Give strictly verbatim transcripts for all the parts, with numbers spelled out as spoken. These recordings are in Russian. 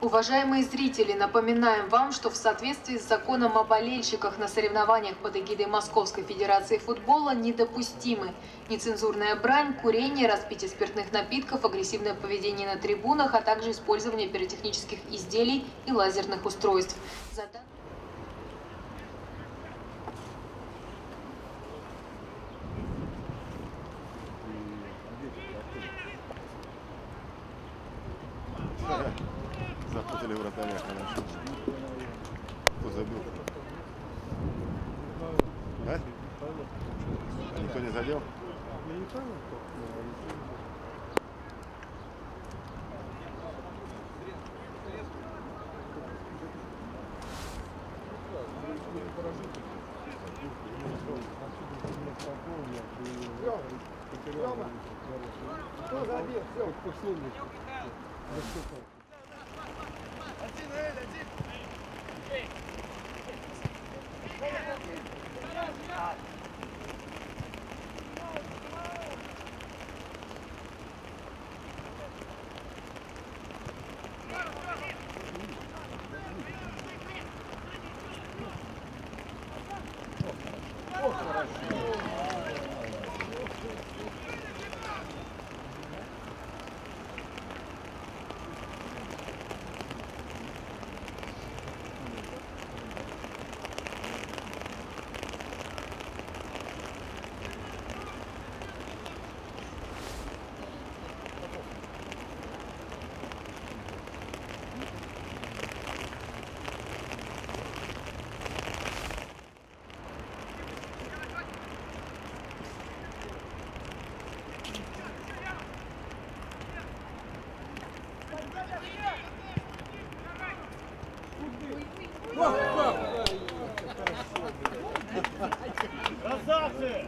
Уважаемые зрители, напоминаем вам, что в соответствии с законом о болельщиках на соревнованиях под эгидой Московской Федерации футбола недопустимы нецензурная брань, курение, распитие спиртных напитков, агрессивное поведение на трибунах, а также использование пиротехнических изделий и лазерных устройств. Запутали вратаря, хорошо. Кто забил? А? А никто не задел? Я не понял, кто. Кто забил? Все, пошло. Один, один. Красавцы!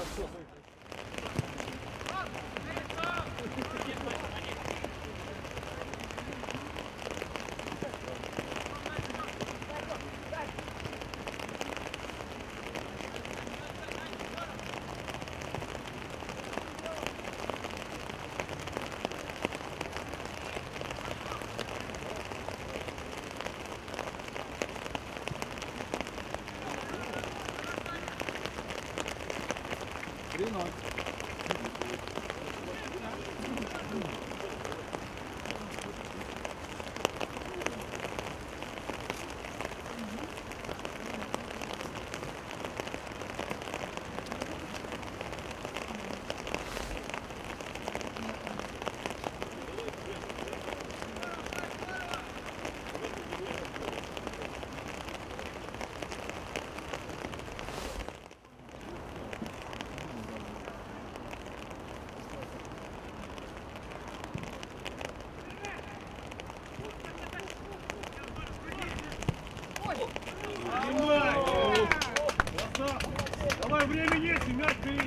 Давай, времени есть, и мяч берите.